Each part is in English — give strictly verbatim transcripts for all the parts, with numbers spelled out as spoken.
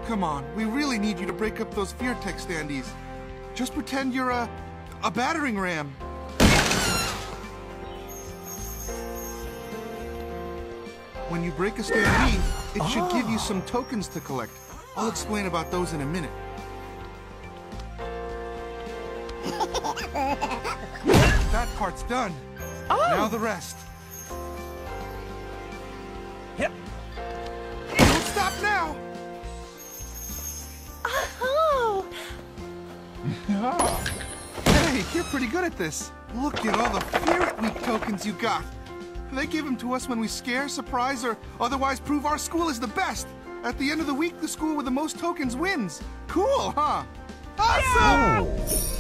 Come on, we really need you to break up those fear tech standees. Just pretend you're a... a battering ram. When you break a standee, it should Oh. give you some tokens to collect. I'll explain about those in a minute. That part's done. Oh. Now the rest. Yep. Don't stop now! Oh! Hey, you're pretty good at this. Look at all the Fear Week tokens you got. They give them to us when we scare, surprise, or otherwise prove our school is the best. At the end of the week, the school with the most tokens wins. Cool, huh? Awesome!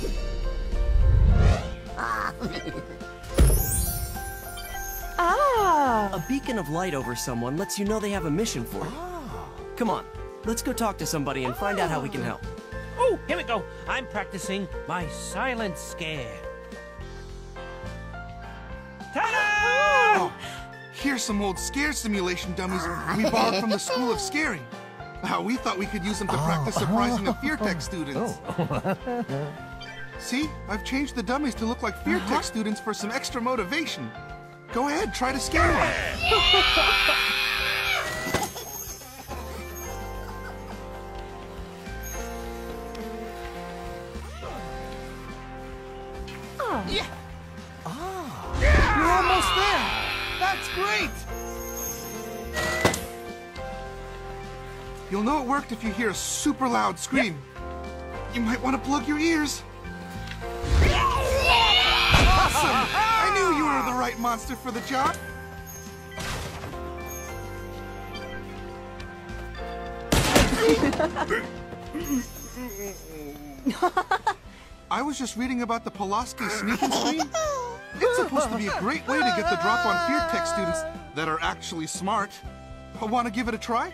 Ah! A beacon of light over someone lets you know they have a mission for you. Come on, let's go talk to somebody and find out how we can help. Oh, here we go. I'm practicing my silent scare. Ta-da! Oh, here's some old scare simulation dummies we borrowed from the School of Scaring. Uh, we thought we could use them to practice surprising the Fear Tech students. See, I've changed the dummies to look like Fear Tech students for some extra motivation. Go ahead, try to scare one. Yeah. Ah. You're almost there. That's great. You'll know it worked if you hear a super loud scream. You might want to plug your ears. Awesome! I knew you were the right monster for the job. I was just reading about the Pulaski sneaking stream. It's supposed to be a great way to get the drop on Fear Tech students that are actually smart. Want to give it a try?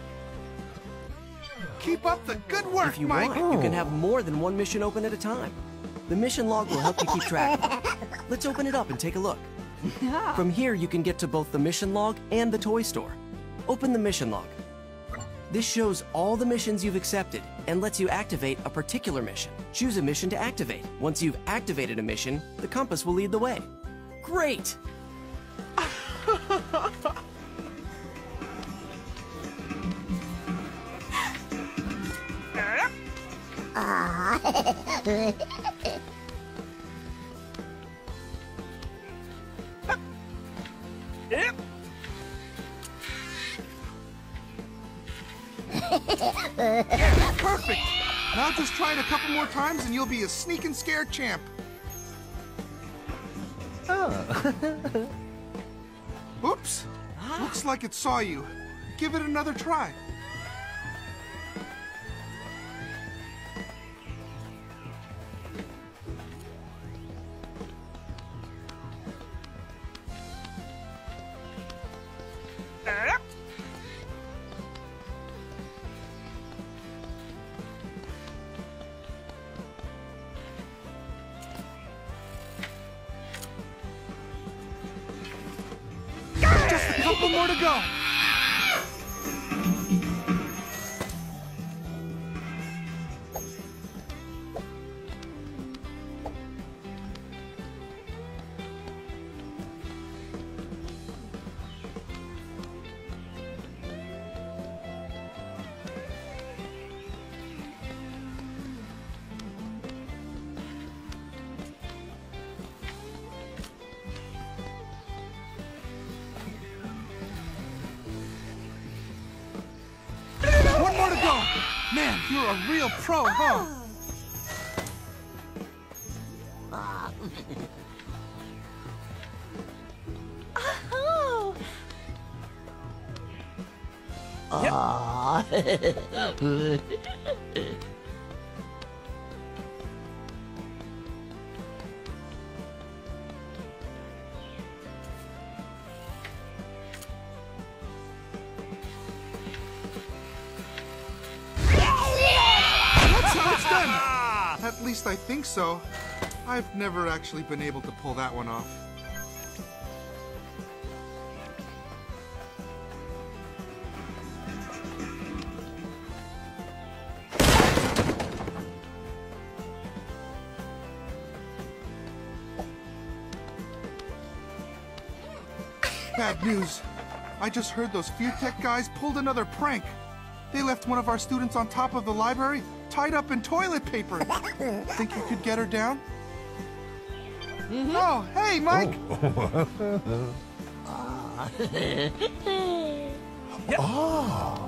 Keep up the good work, If you Mike. want, you can have more than one mission open at a time. The mission log will help you keep track. Let's open it up and take a look. From here, you can get to both the mission log and the toy store. Open the mission log. This shows all the missions you've accepted and lets you activate a particular mission. Choose a mission to activate. Once you've activated a mission, the compass will lead the way. Great! Yep. Perfect. Now just try it a couple more times and you'll be a sneak and scare champ. Oops. Looks like it saw you. Give it another try. Just a couple more to go. One more to go. Man, you're a real pro, huh? Oh! That's how it's done. At least I think so. I've never actually been able to pull that one off. bad news. I just heard those FearTech guys pulled another prank. They left one of our students on top of the library, tied up in toilet paper. Think you could get her down? Mm-hmm. Oh, hey, Mike! Yep. Oh.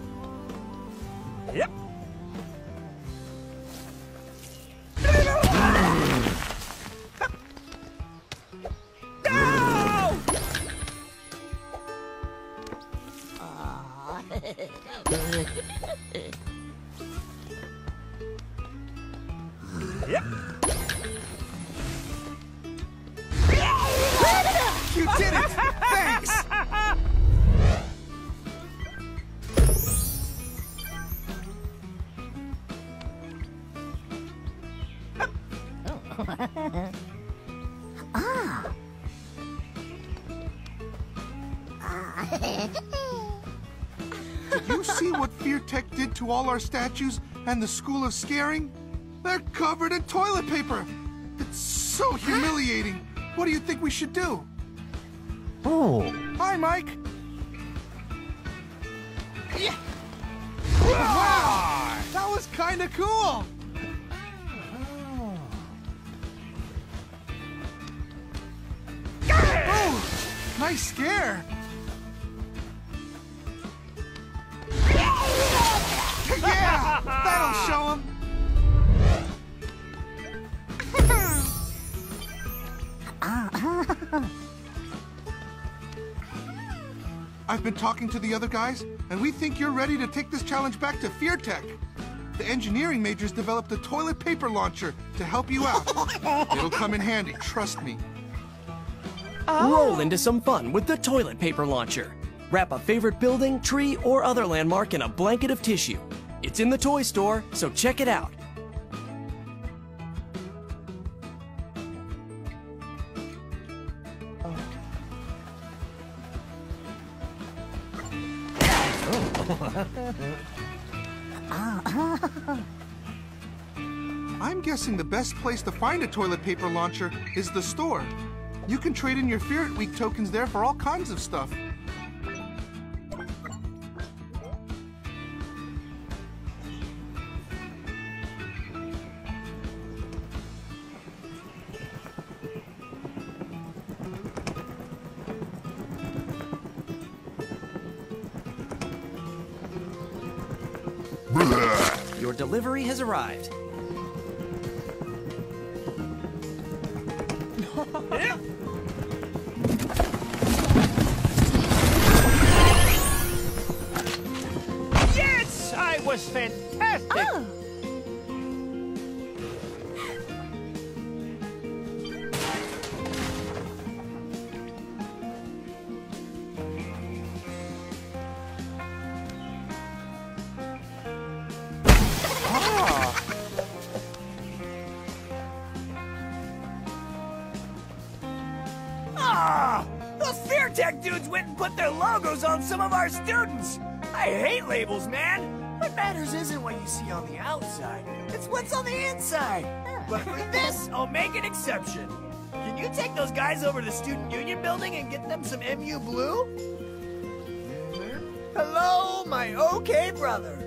Yep. Yep. You did it! Thanks! Did you see what FearTech did to all our statues and the School of Scaring? They're covered in toilet paper! It's so humiliating! What do you think we should do? Oh. Hi, Mike! Yeah. Wow! That was kinda cool! Oh, nice scare! Yeah! That'll show him! I've been talking to the other guys, and we think you're ready to take this challenge back to FearTech. The engineering majors developed a toilet paper launcher to help you out. It'll come in handy, trust me. Oh. Roll into some fun with the toilet paper launcher. Wrap a favorite building, tree, or other landmark in a blanket of tissue. It's in the toy store, so check it out. I'm guessing the best place to find a toilet paper launcher is the store. You can trade in your Ferret Week tokens there for all kinds of stuff. Your delivery has arrived. Yes, I was fantastic. Oh. Ah! Those FearTech dudes went and put their logos on some of our students! I hate labels, man! What matters isn't what you see on the outside, it's what's on the inside! But for this, I'll make an exception. Can you take those guys over to the Student Union building and get them some M U Blue? Hello, my okay brother!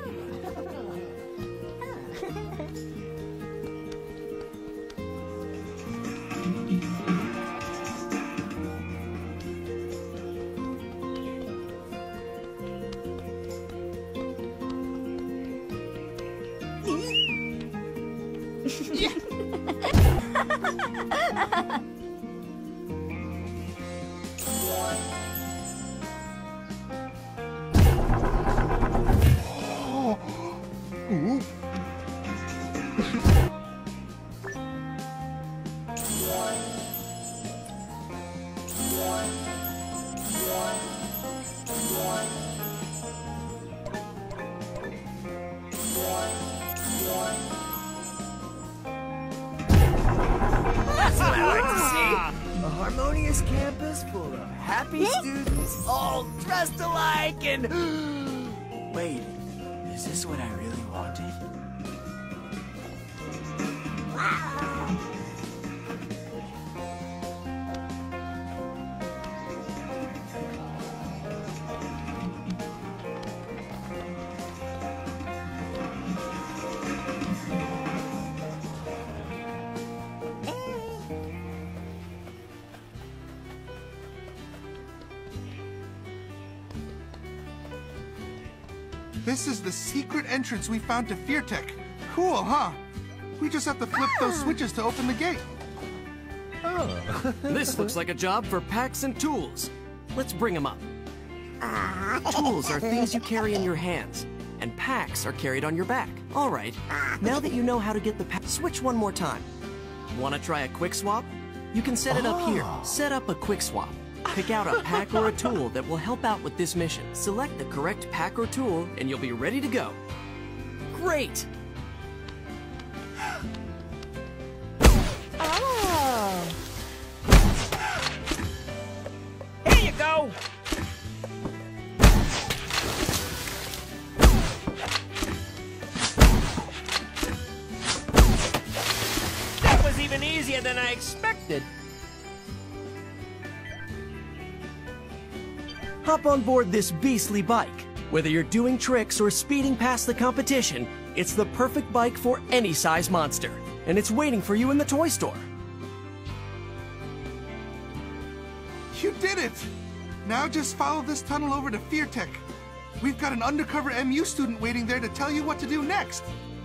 That's what I like to see! A harmonious campus full of happy students, all dressed alike and... Wait, is this what I really wanted? This is the secret entrance we found to FearTech. Cool, huh? We just have to flip those switches to open the gate. Oh. This looks like a job for packs and tools. Let's bring them up. Tools are things you carry in your hands, and packs are carried on your back. All right, now that you know how to get the pack, switch one more time. Want to try a quick swap? You can set it up here. Set up a quick swap. Pick out a pack or a tool that will help out with this mission. Select the correct pack or tool, and you'll be ready to go. Great! Oh. Here you go! That was even easier than I expected. Hop on board this beastly bike. Whether you're doing tricks or speeding past the competition, it's the perfect bike for any size monster. And it's waiting for you in the toy store. You did it! Now just follow this tunnel over to FearTech. We've got an undercover M U student waiting there to tell you what to do next.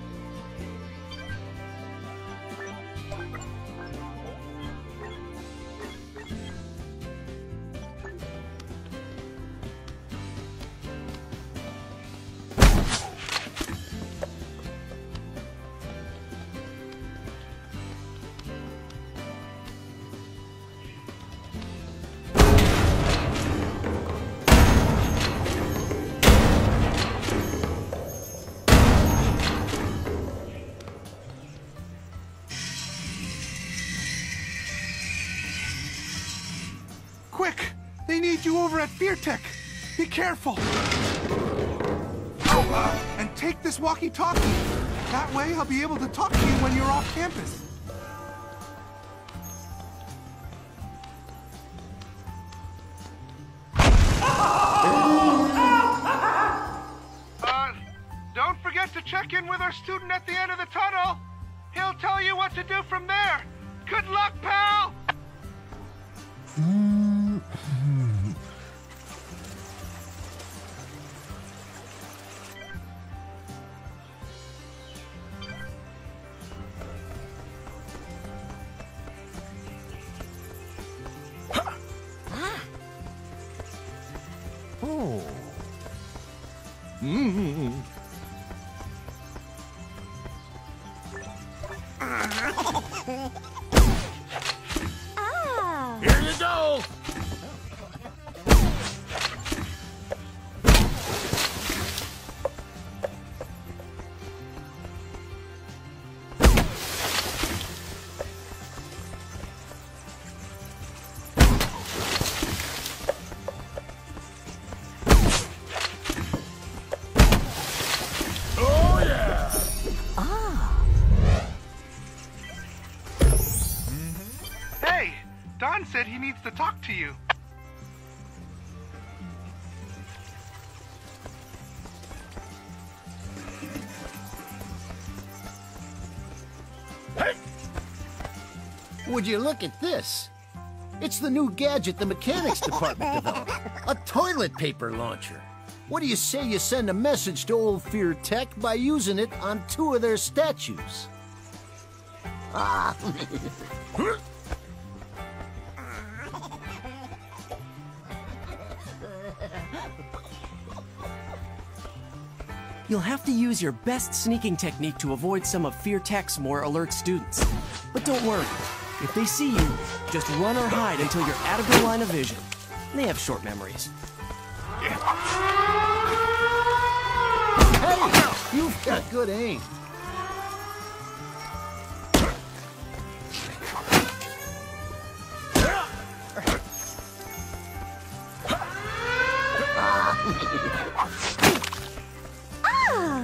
Quick! They need you over at FearTech! Be careful! Oh, uh, and take this walkie-talkie. That way I'll be able to talk to you when you're off campus. Uh, don't forget to check in with our student at the end of the tunnel. He'll tell you what to do from there. Good luck, pal! Oh. Ah. Here you go! Hey, Don said he needs to talk to you. Would you look at this? It's the new gadget the mechanics department developed. A toilet paper launcher. What do you say you send a message to old FearTech by using it on two of their statues? Ah. You'll have to use your best sneaking technique to avoid some of FearTech's more alert students. But don't worry. If they see you, just run or hide until you're out of their line of vision. They have short memories. Hey, you've got good aim. Ah.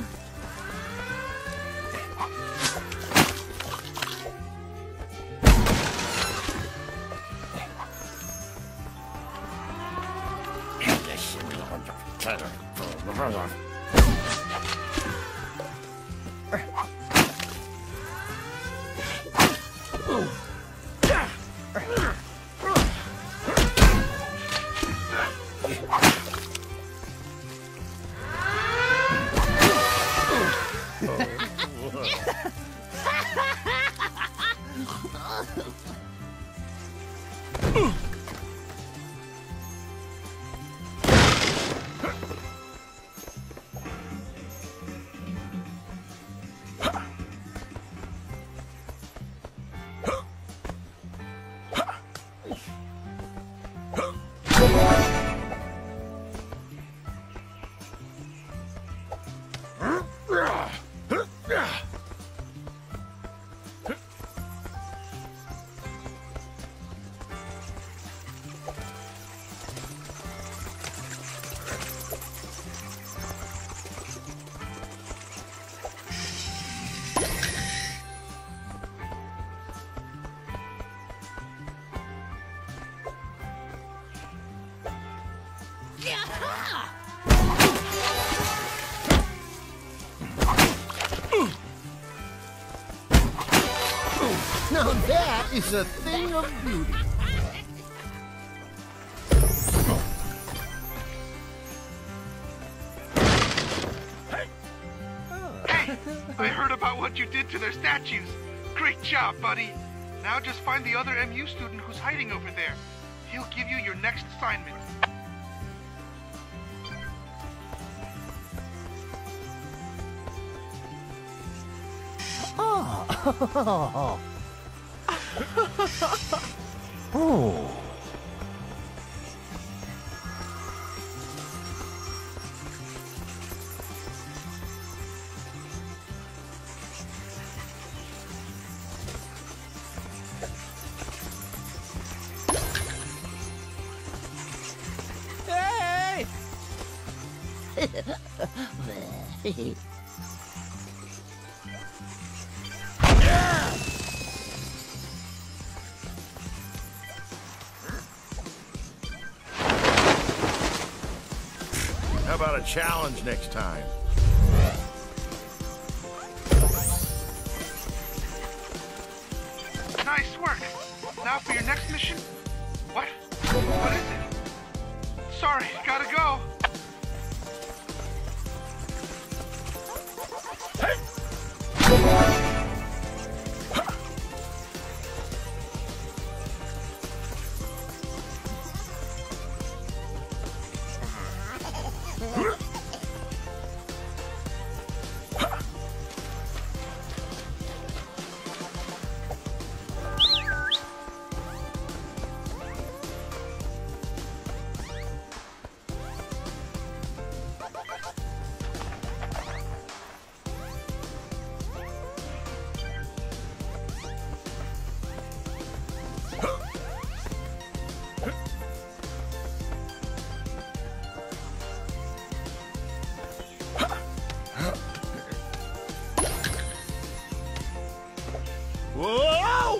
Now that is a thing of beauty. Hey, I heard about what you did to their statues. Great job, buddy. Now just find the other M U student who's hiding over there. He'll give you your next assignment. Oh. Oh. Hey! How about a challenge next time? Nice work. Now for your next mission. What? What is it? Sorry, gotta go. Whoa!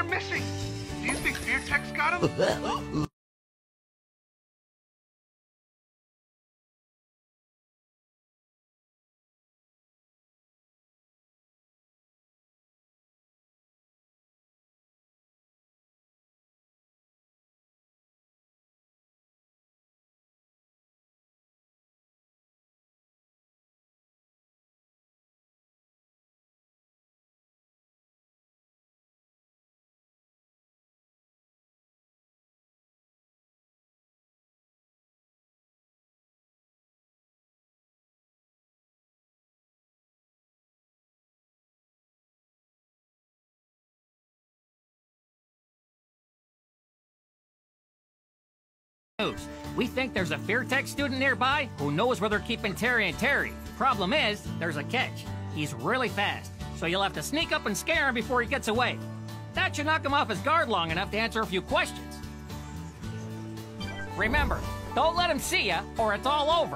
missing. Do you think Fear Tech's got him? News. We think there's a Fear Tech student nearby who knows where they're keeping Terry and Terry. Problem is, there's a catch. He's really fast, so you'll have to sneak up and scare him before he gets away. That should knock him off his guard long enough to answer a few questions. Remember, don't let him see ya, or it's all over.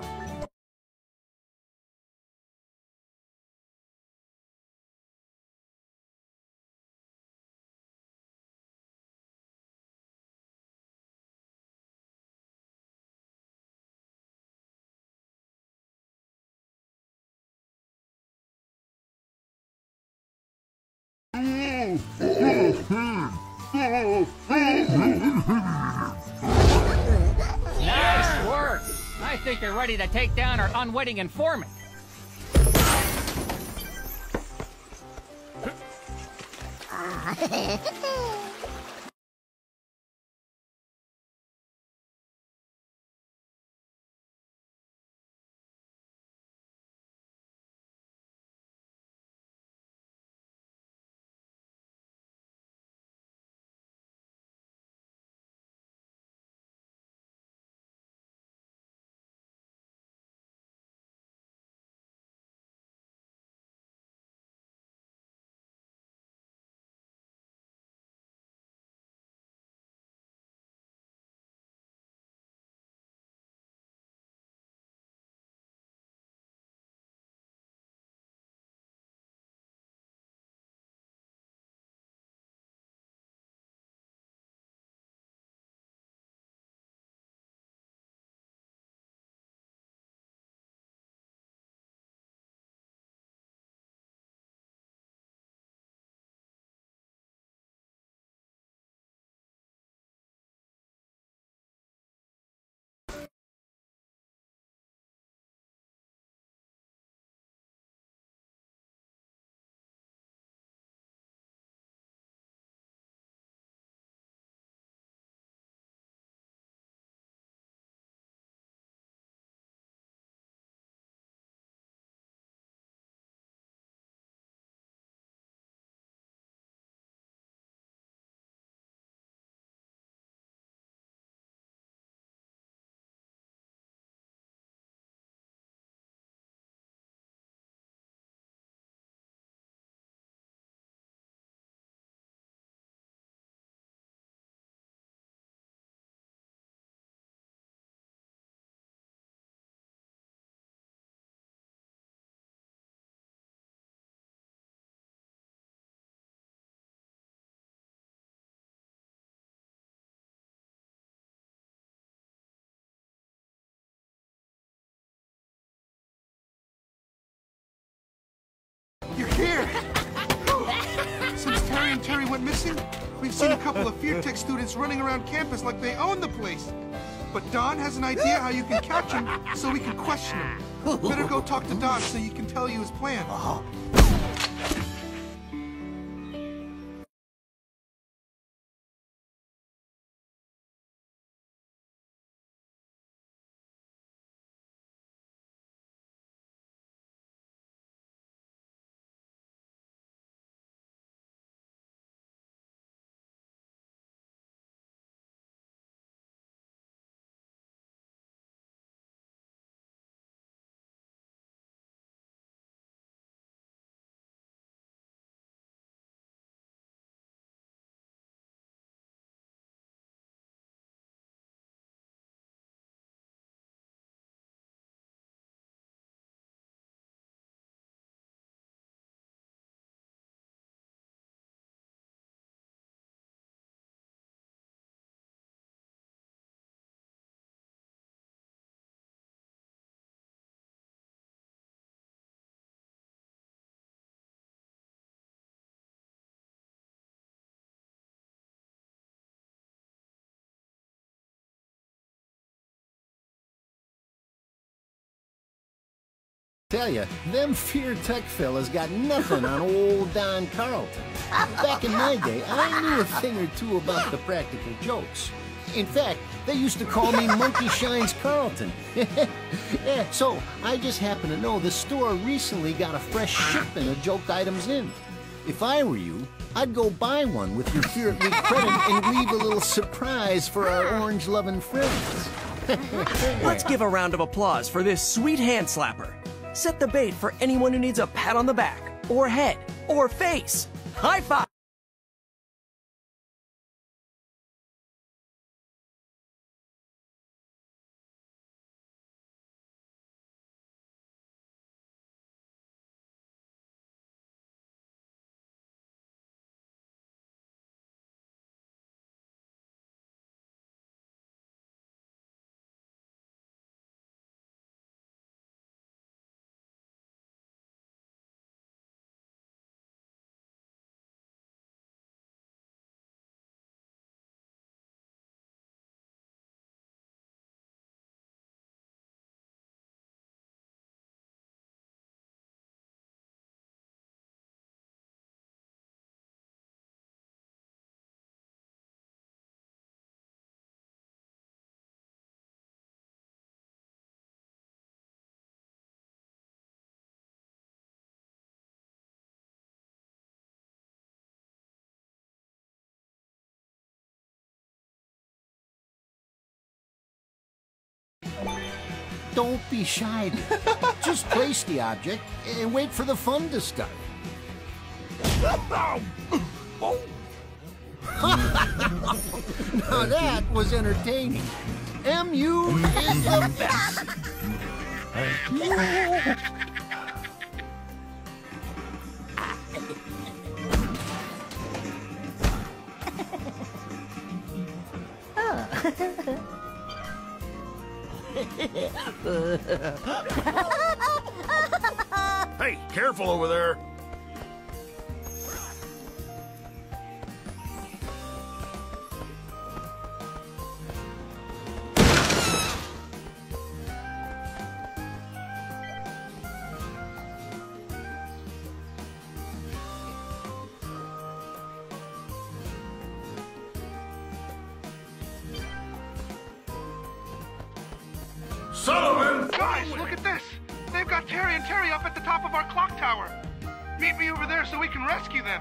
Nice work! I think you're ready to take down our unwitting informant. You're here! Since Terry and Terry went missing, we've seen a couple of Fear Tech students running around campus like they own the place. But Don has an idea how you can catch him so we can question him. Better go talk to Don so he can tell you his plan. Tell ya, them Fear Tech fellas got nothing on old Don Carlton. Back in my day, I knew a thing or two about the practical jokes. In fact, they used to call me Monkey Shines Carlton. Yeah, so, I just happen to know the store recently got a fresh shipment of joke items in. If I were you, I'd go buy one with your Fear It Week credit and leave a little surprise for our orange-loving friends. Let's give a round of applause for this sweet hand slapper. Set the bait for anyone who needs a pat on the back, or head, or face. High five! Don't be shy. Just place the object and wait for the fun to start. Now that was entertaining. M U is the best. Hey, careful over there. Sullivan! Guys, look at this! They've got Terry and Terry up at the top of our clock tower. Meet me over there so we can rescue them.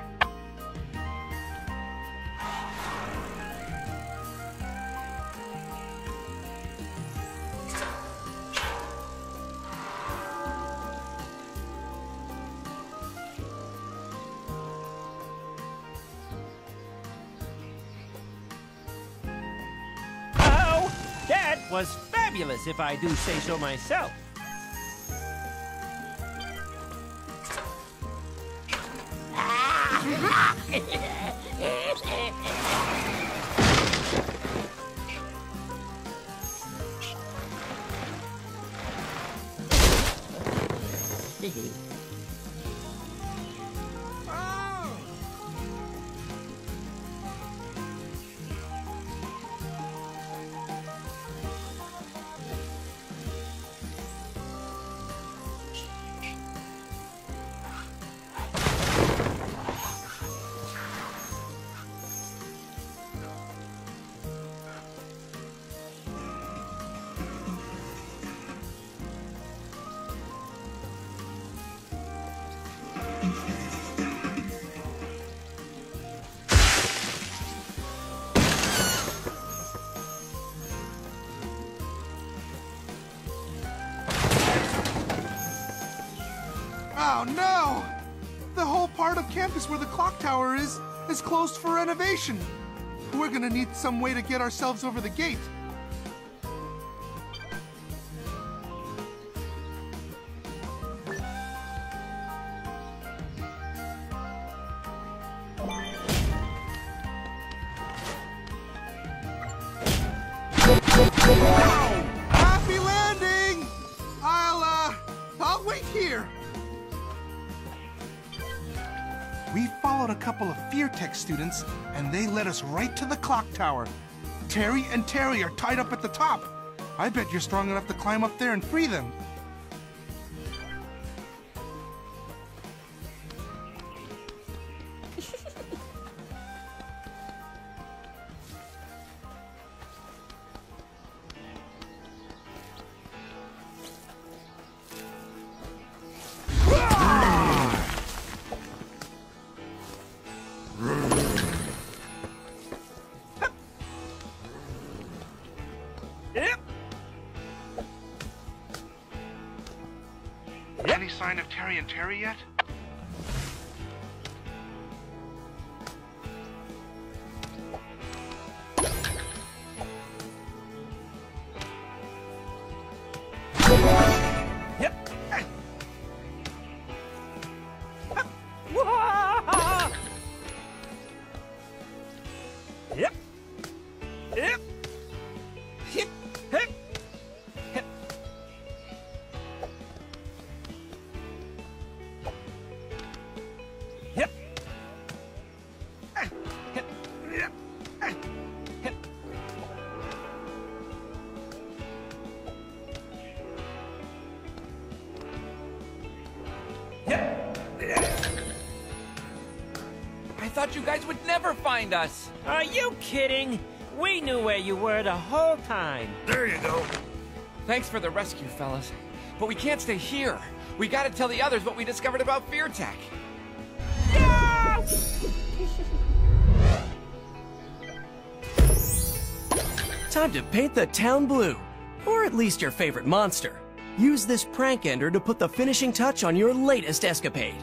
Oh, that was fabulous, if I do say so myself. Oh no! The whole part of campus where the clock tower is, is closed for renovation. We're gonna need some way to get ourselves over the gate. Happy landing! I'll, uh, I'll wait here. We followed a couple of Fear Tech students, and they led us right to the clock tower. Terry and Terry are tied up at the top. I bet you're strong enough to climb up there and free them. Any sign of Terry and Terry yet? I thought you guys would never find us. Are you kidding? We knew where you were the whole time. There you go. Thanks for the rescue, fellas. But we can't stay here. We gotta tell the others what we discovered about FearTech. Time to paint the town blue. Or at least your favorite monster. Use this prank ender to put the finishing touch on your latest escapade.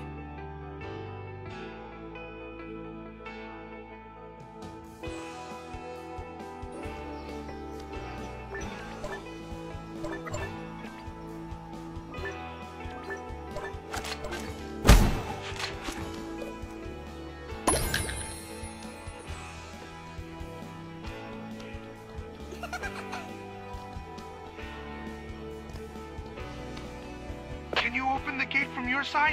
Can you open the gate from your side?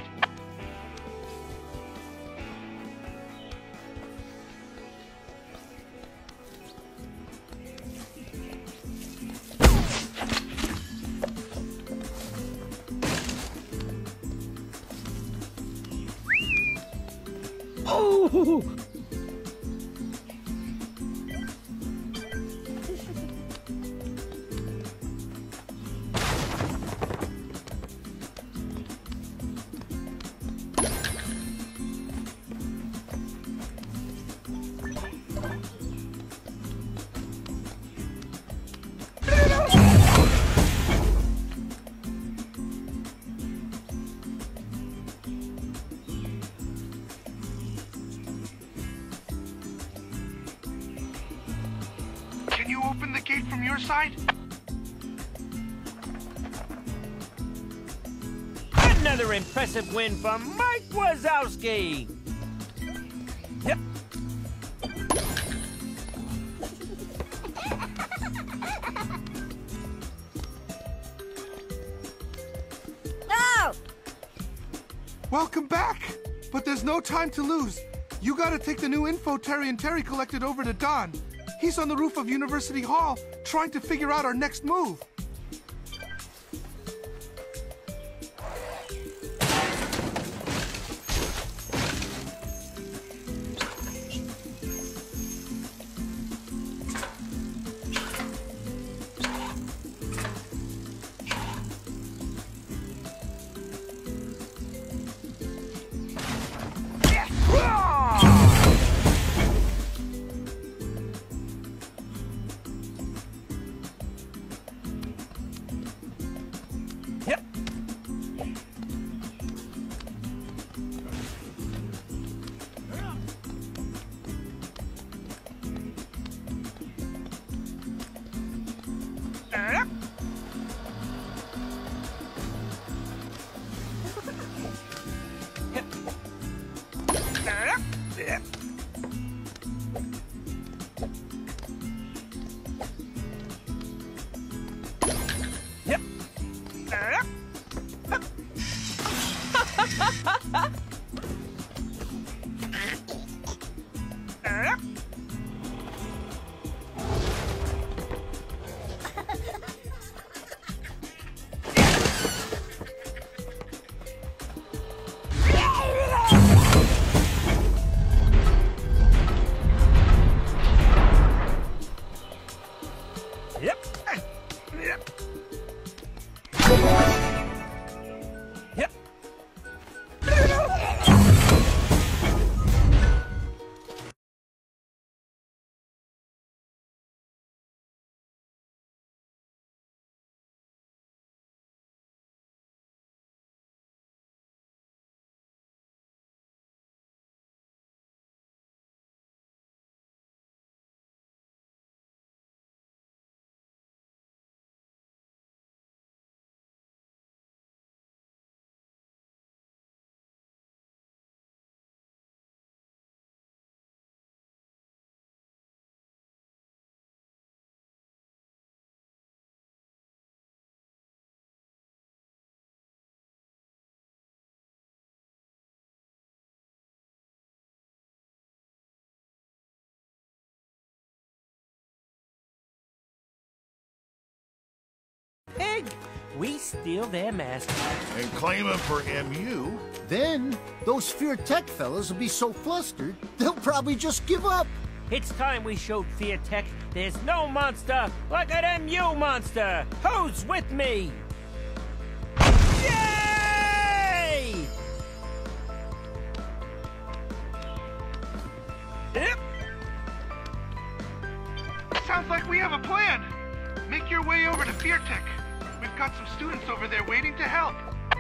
Oh! Can you open the gate from your side? Another impressive win for Mike Wazowski. Yep. No! Welcome back! But there's no time to lose. You gotta take the new info Terry and Terry collected over to Don. He's on the roof of University Hall, trying to figure out our next move. big. We steal their mascot. And claim him for M U. Then, those Fear Tech fellas will be so flustered, they'll probably just give up. It's time we showed Fear Tech there's no monster like an M U monster. Who's with me? Yay! Yep. Sounds like we have a plan. Make your way over to Fear Tech. We've got some students over there waiting to help.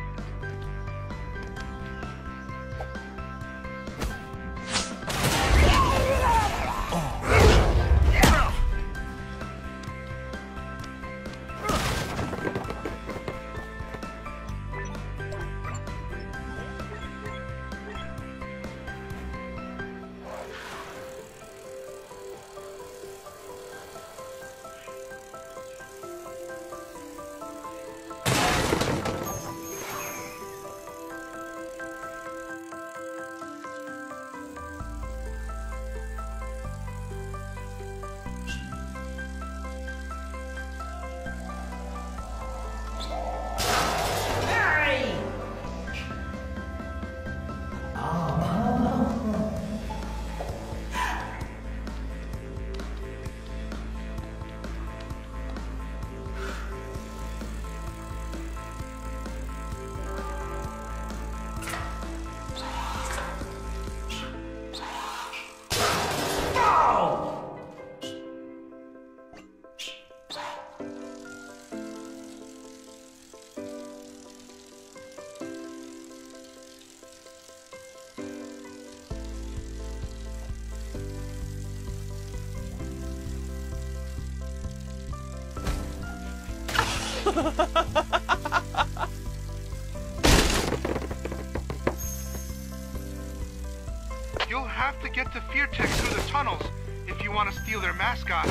You'll have to get to Fear Tech through the tunnels if you want to steal their mascot.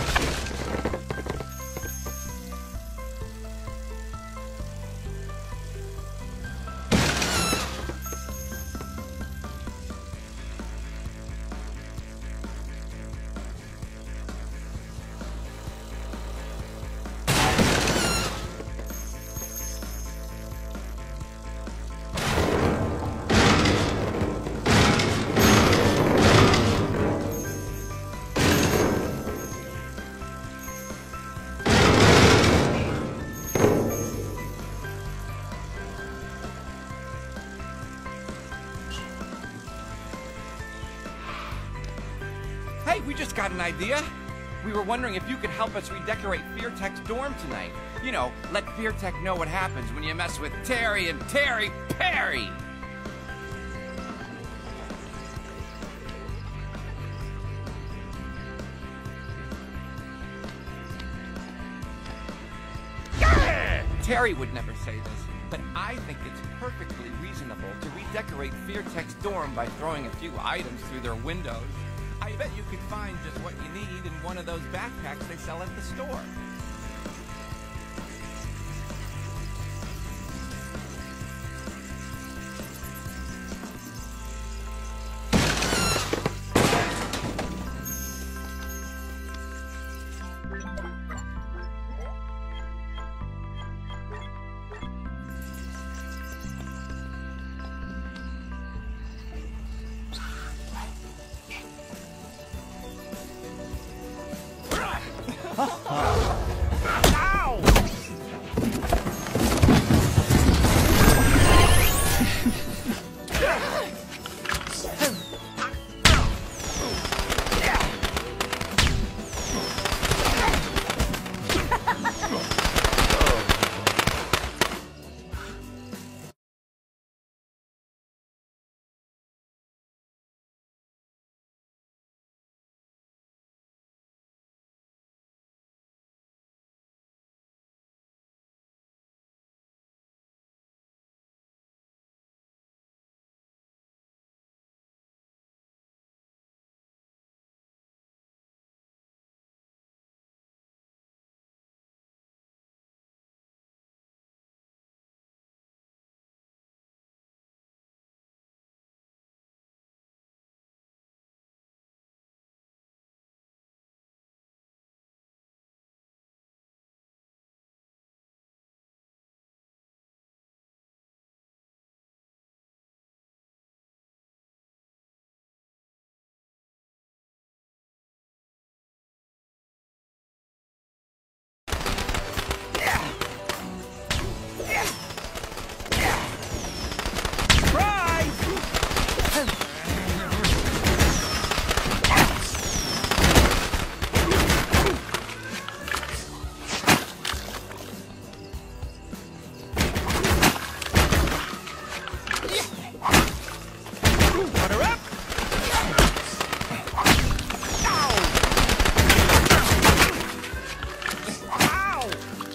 Hey, we just got an idea. We were wondering if you could help us redecorate Fear Tech's dorm tonight. You know, let Fear Tech know what happens when you mess with Terry and Terry Perry. Terry would never say this, but I think it's perfectly reasonable to redecorate Fear Tech's dorm by throwing a few items through their windows. I bet you can find just what you need in one of those backpacks they sell at the store. Water up! Ow!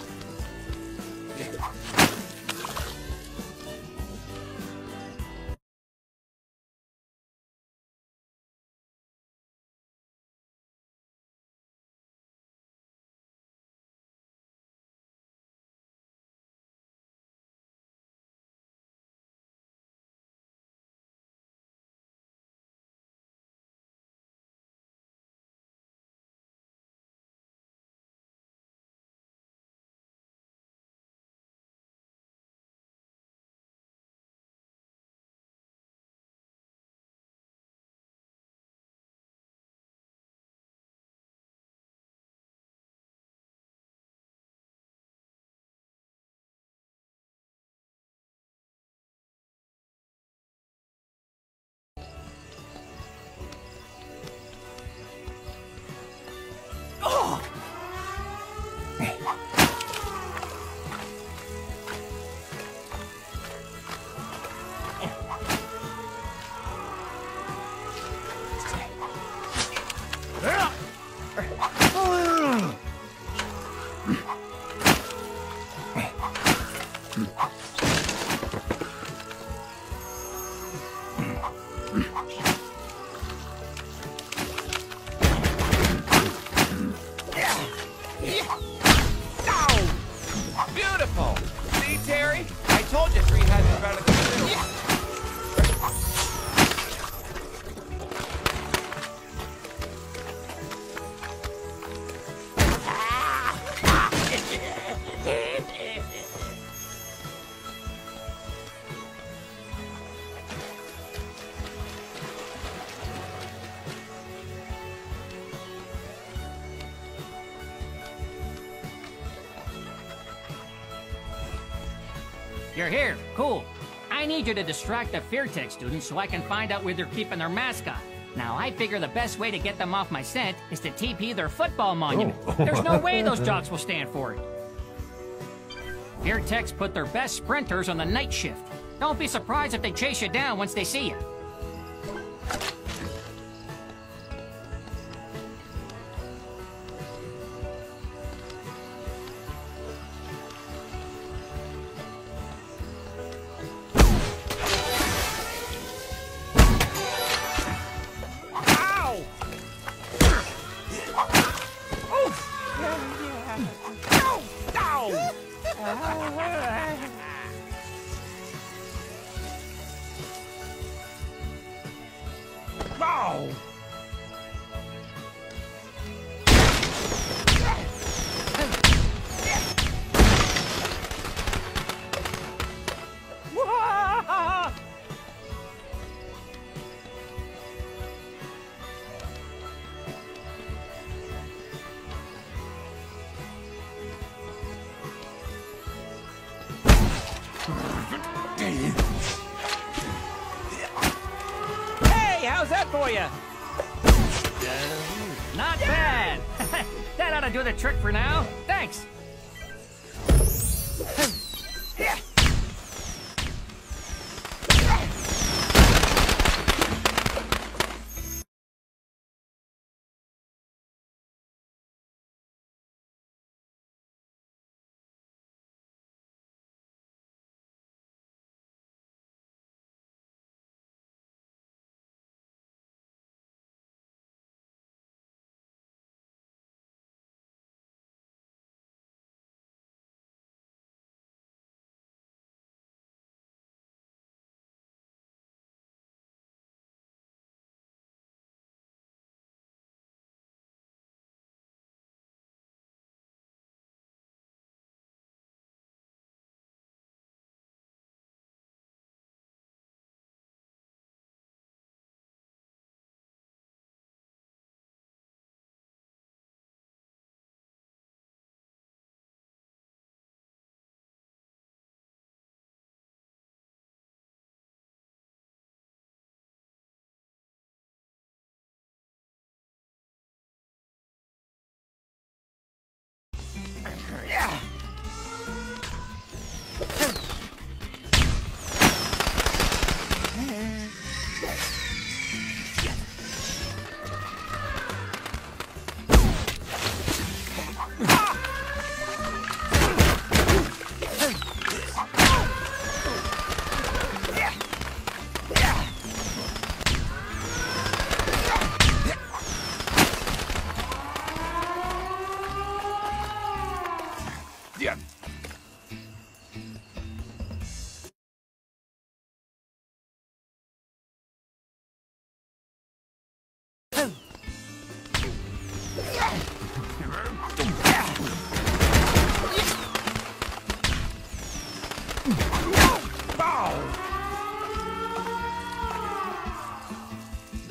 Beautiful! See, Terry? I told you three had to run at the middle. You're here. Cool. I need you to distract the FearTech students so I can find out where they're keeping their mascot. Now, I figure the best way to get them off my scent is to T P their football monument. There's no way those jocks will stand for it. FearTechs put their best sprinters on the night shift. Don't be surprised if they chase you down once they see you. Hey, how's that for you? Not bad. That ought to do the trick for now. Thanks.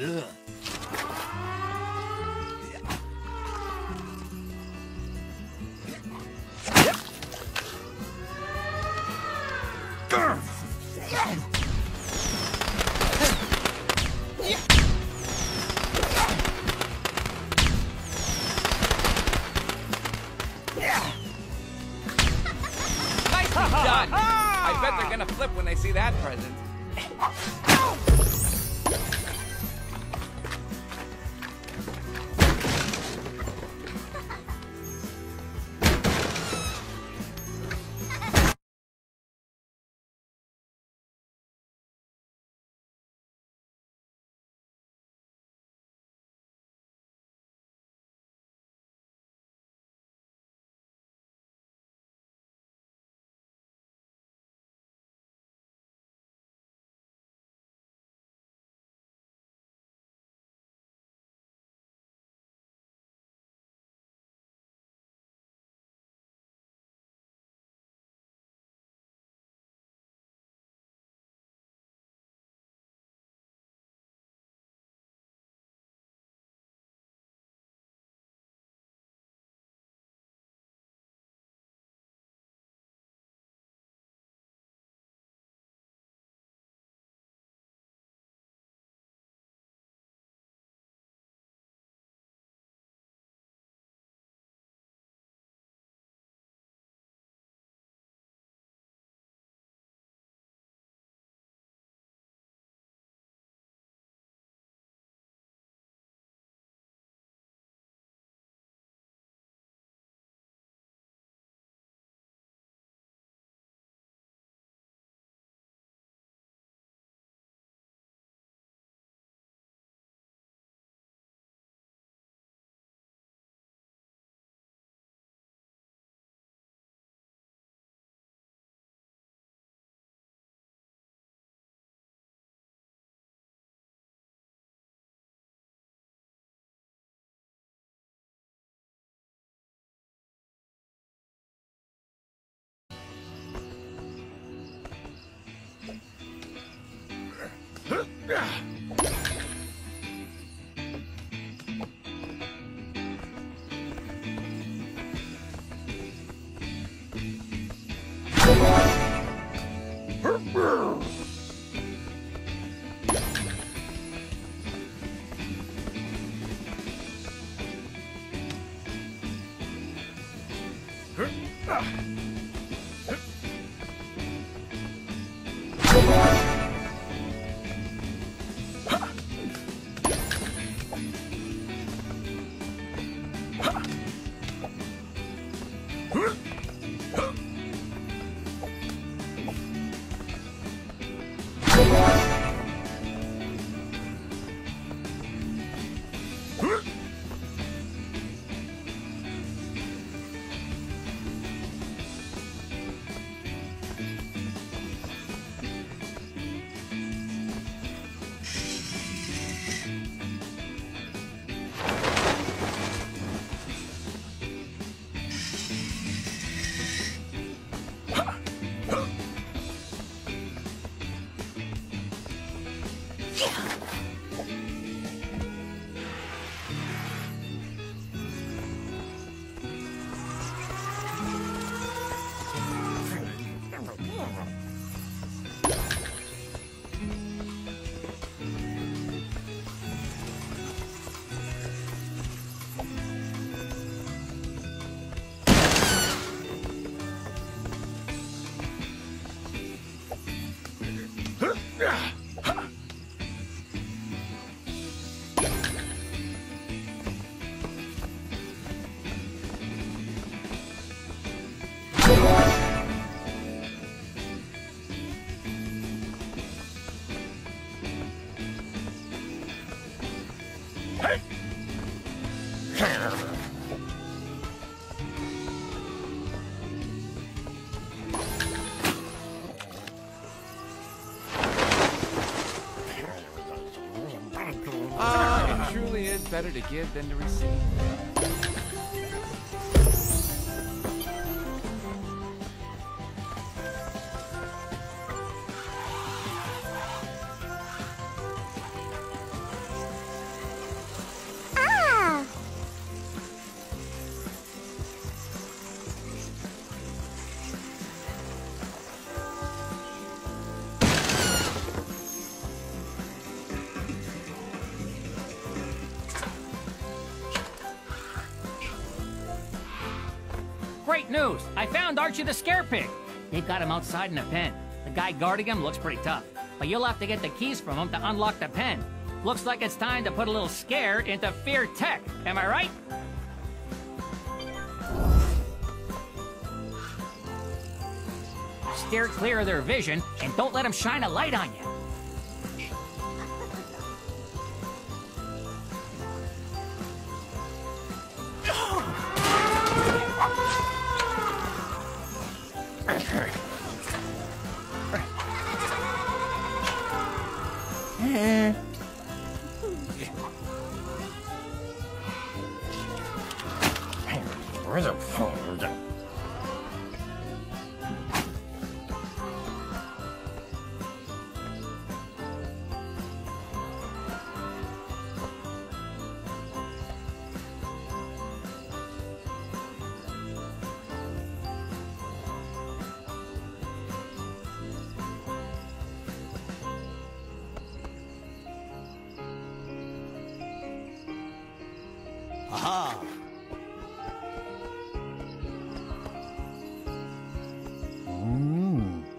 Ugh. Nicely done! I bet they're gonna flip when they see that present. Ah, it truly is better to give than to receive. news. I found Archie the Scare Pig. They've got him outside in a pen. The guy guarding him looks pretty tough, but you'll have to get the keys from him to unlock the pen. Looks like it's time to put a little scare into Fear Tech. Am I right? Steer clear of their vision, and don't let them shine a light on you. Where's the phone? Aha! Mm.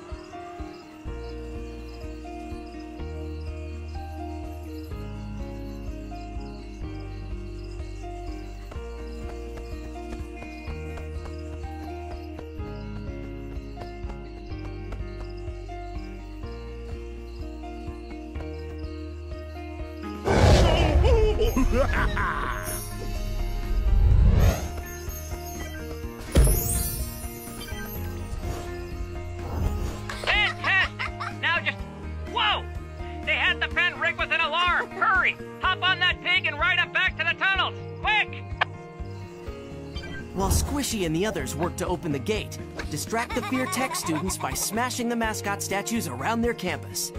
Fantastic! Now just... Whoa! They had the pen rigged with an alarm! Hurry! Hop on that pig and ride him back to the tunnels! Quick! While Squishy and the others work to open the gate, distract the Fear Tech students by smashing the mascot statues around their campus.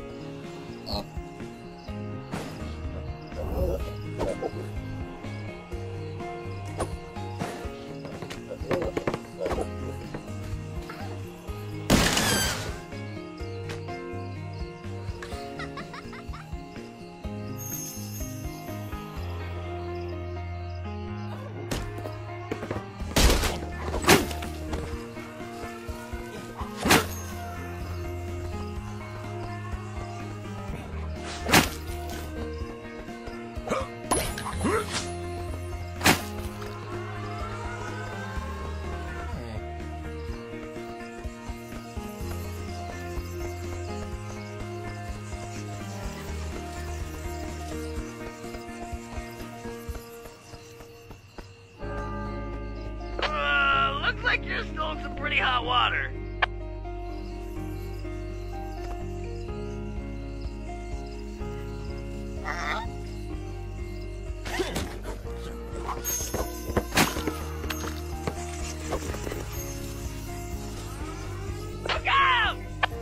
Looks like you're still in some pretty hot water. Look out!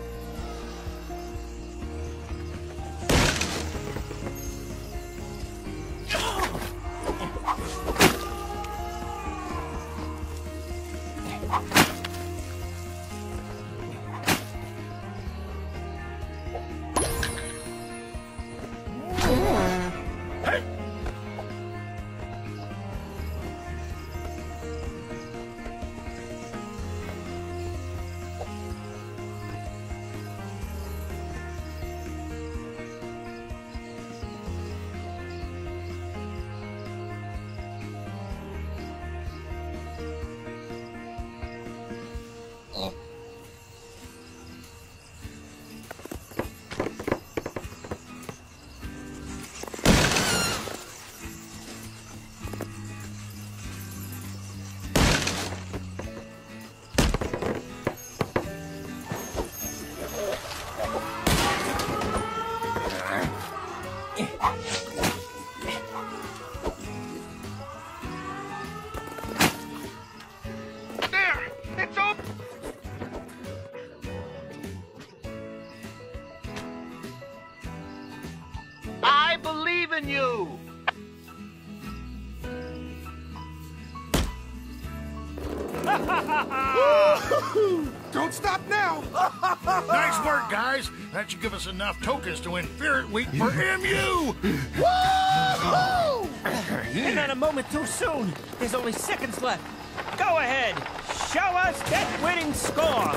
than you! Don't stop now! Nice work, guys. That should give us enough tokens to win Ferret Week for M U! And not a moment too soon. There's only seconds left. Go ahead. show us that winning score.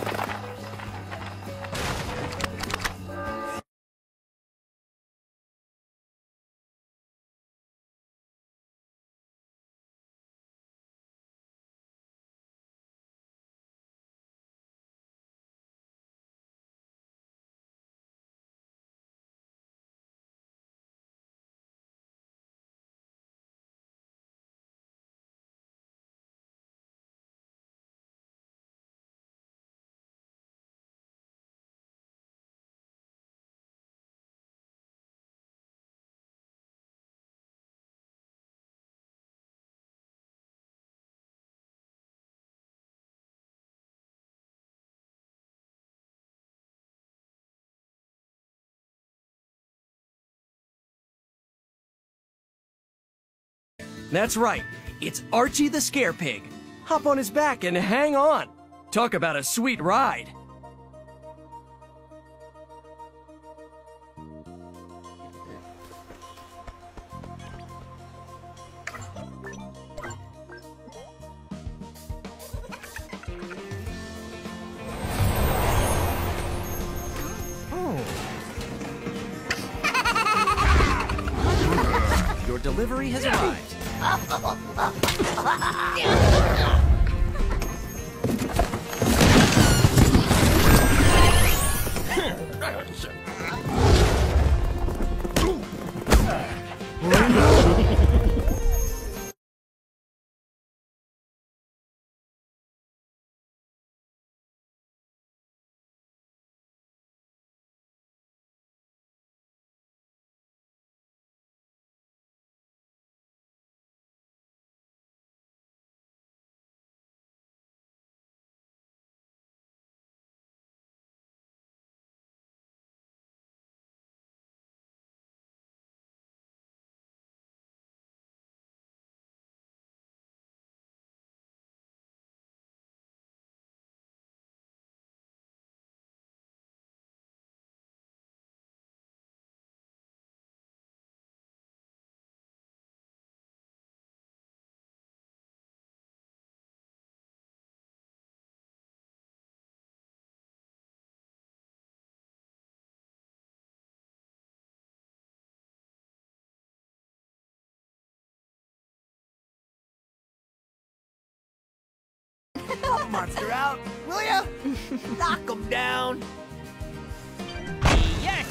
That's right. It's Archie the Scare Pig. Hop on his back and hang on. Talk about a sweet ride. Your delivery has arrived. Help monster out, will ya? Knock him down. Yes!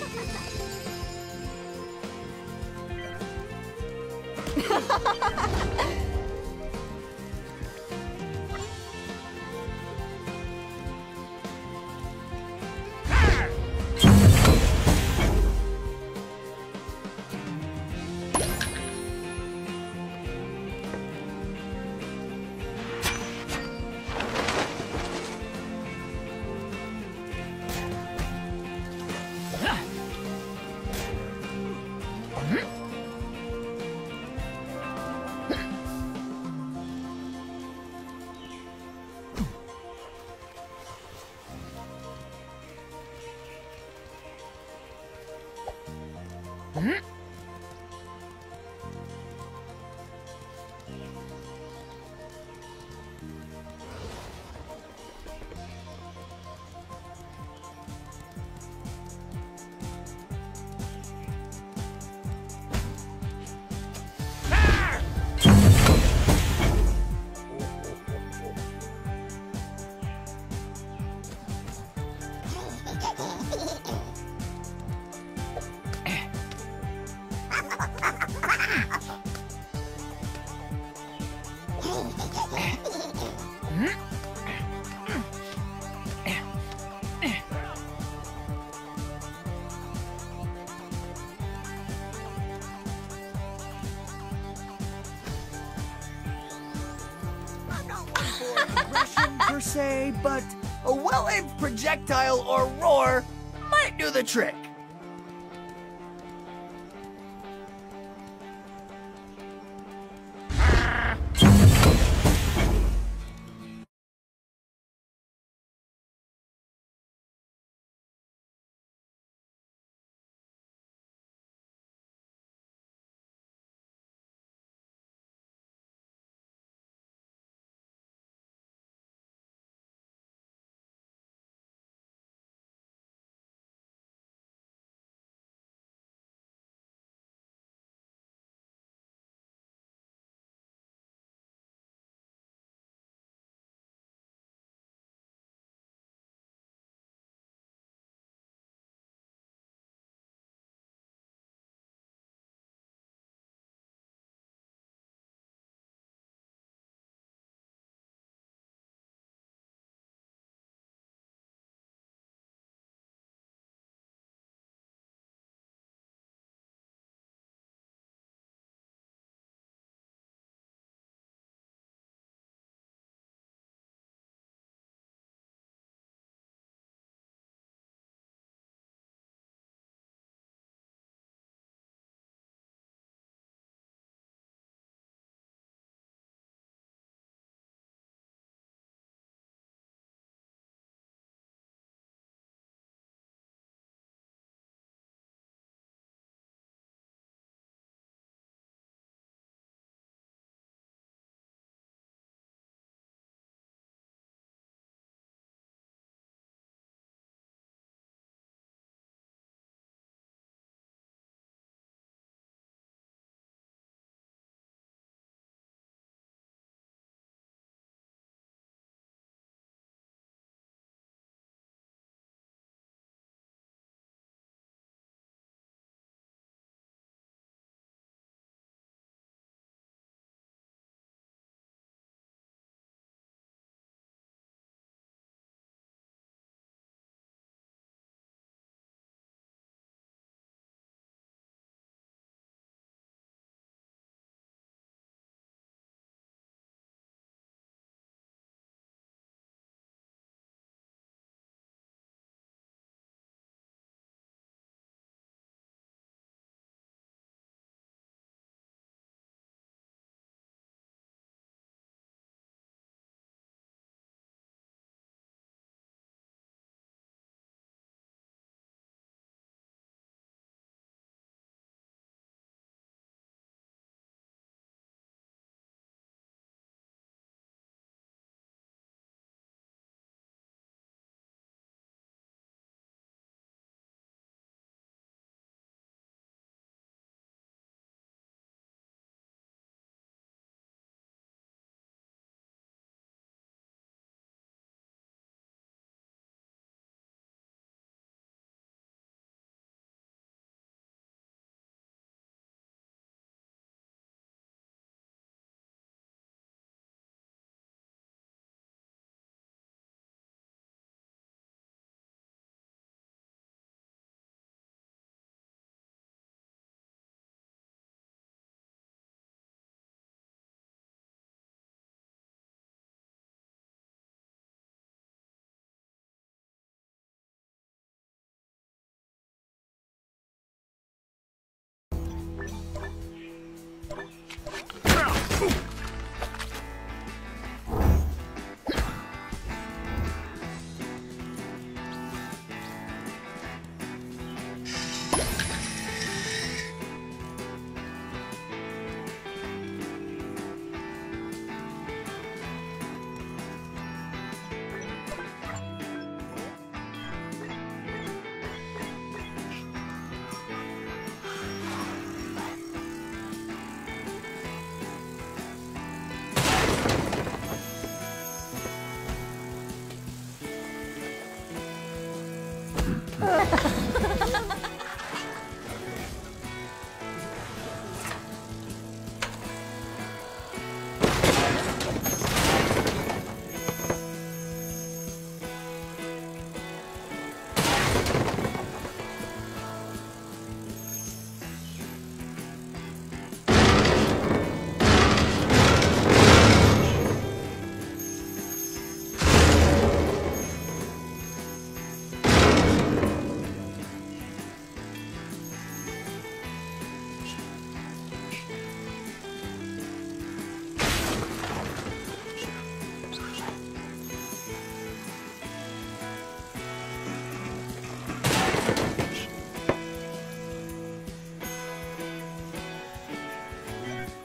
Per se, but a well-aimed projectile or roar might do the trick.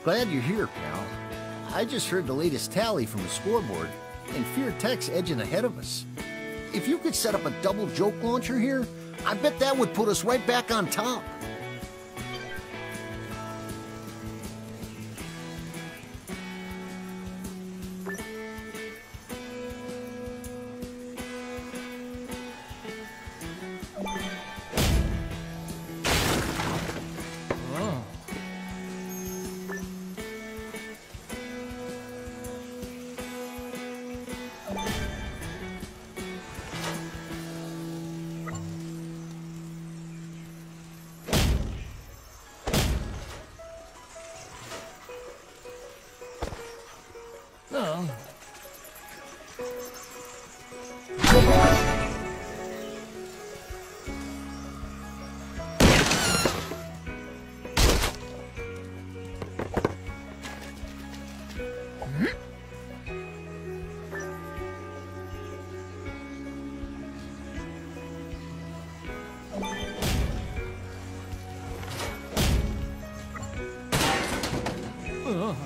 Glad you're here, pal. I just heard the latest tally from the scoreboard, and Fear Tech's edging ahead of us. If you could set up a double joke launcher here, I bet that would put us right back on top. Oh. Oh.